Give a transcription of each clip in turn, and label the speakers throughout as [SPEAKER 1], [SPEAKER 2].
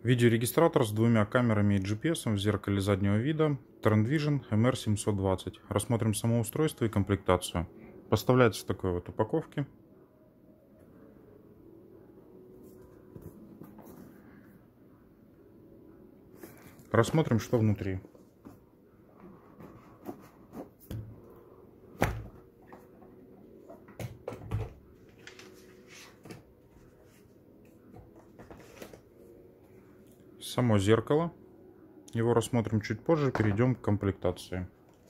[SPEAKER 1] Видеорегистратор с двумя камерами и GPS в зеркале заднего вида Trendvision MR720. Рассмотрим само устройство и комплектацию. Поставляется в такой вот упаковке. Рассмотрим, что внутри. Само зеркало. Его рассмотрим чуть позже, перейдем к комплектации.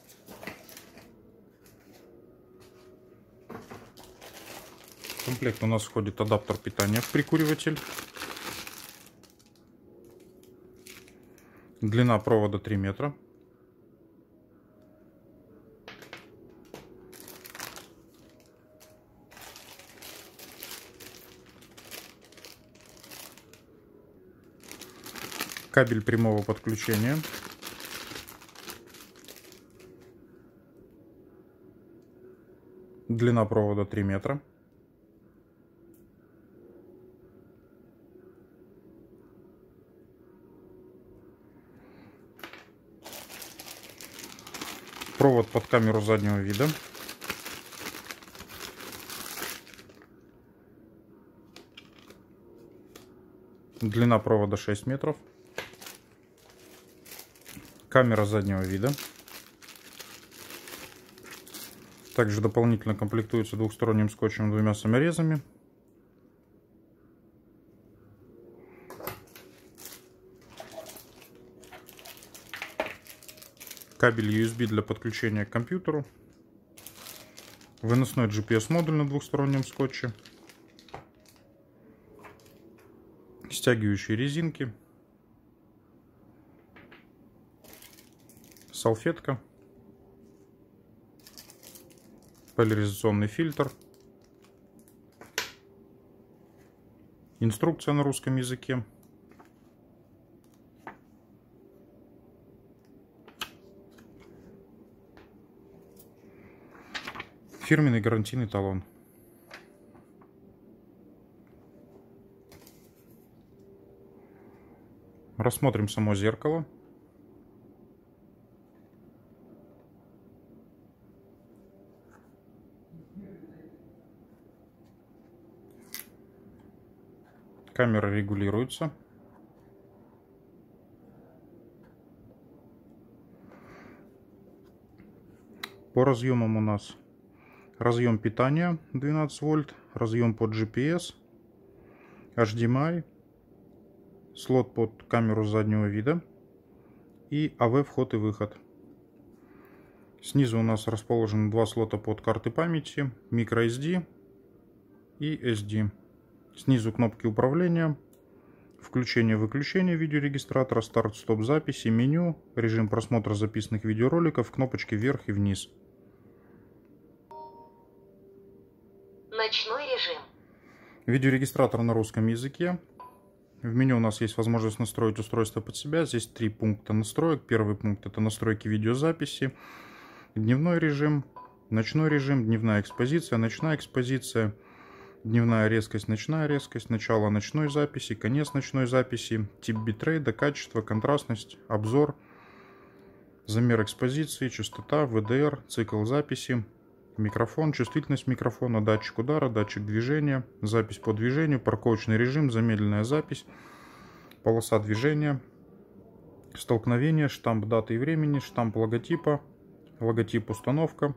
[SPEAKER 1] В комплект у нас входит адаптер питания в прикуриватель. Длина провода 3 метра. Кабель прямого подключения. Длина провода 3 метра. Провод под камеру заднего вида. Длина провода 6 метров. Камера заднего вида. Также дополнительно комплектуется двухсторонним скотчем двумя саморезами. Кабель USB для подключения к компьютеру. Выносной GPS-модуль на двухстороннем скотче. Стягивающие резинки. Салфетка. Поляризационный фильтр. Инструкция на русском языке. Фирменный гарантийный талон. Рассмотрим само зеркало. Камера регулируется. По разъемам у нас разъем питания 12 вольт, разъем под GPS, HDMI, слот под камеру заднего вида и AV вход и выход. Снизу у нас расположены два слота под карты памяти, microSD и SD. Снизу кнопки управления, включение-выключение видеорегистратора, старт-стоп записи, меню, режим просмотра записанных видеороликов, кнопочки вверх и вниз.
[SPEAKER 2] Ночной режим.
[SPEAKER 1] Видеорегистратор на русском языке. В меню у нас есть возможность настроить устройство под себя. Здесь 3 пункта настроек. Первый пункт — это настройки видеозаписи. Дневной режим, ночной режим, дневная экспозиция, ночная экспозиция, дневная резкость, начало ночной записи, конец ночной записи, тип битрейта, качество, контрастность, обзор, замер экспозиции, частота, VDR, цикл записи, микрофон, чувствительность микрофона, датчик удара, датчик движения, запись по движению, парковочный режим, замедленная запись, полоса движения, столкновение, штамп даты и времени, штамп логотипа, логотип установка.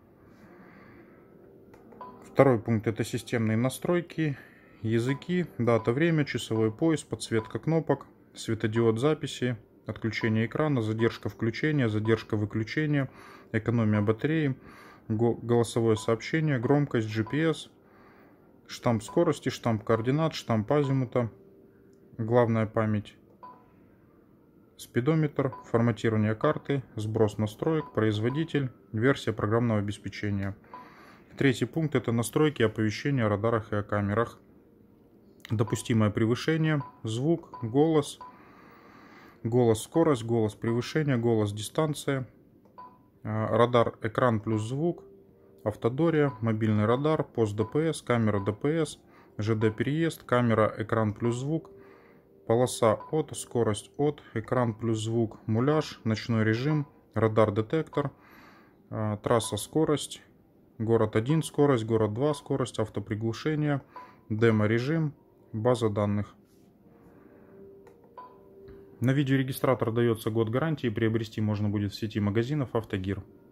[SPEAKER 1] Второй пункт — это системные настройки, языки, дата, время, часовой пояс, подсветка кнопок, светодиод записи, отключение экрана, задержка включения, задержка выключения, экономия батареи, голосовое сообщение, громкость, GPS, штамп скорости, штамп координат, штамп азимута, главная память, спидометр, форматирование карты, сброс настроек, производитель, версия программного обеспечения. Третий пункт — это настройки оповещения о радарах и о камерах. Допустимое превышение, звук, голос, скорость, голос превышения, голос дистанция, радар экран плюс звук, автодория, мобильный радар, пост ДПС, камера ДПС, ЖД переезд, камера экран плюс звук, полоса от, скорость от, экран плюс звук, муляж, ночной режим, радар-детектор, трасса скорость, город 1 скорость, город 2 скорость, автоприглушение, демо-режим, база данных. На видеорегистратор дается год гарантии, приобрести можно будет в сети магазинов Автогир.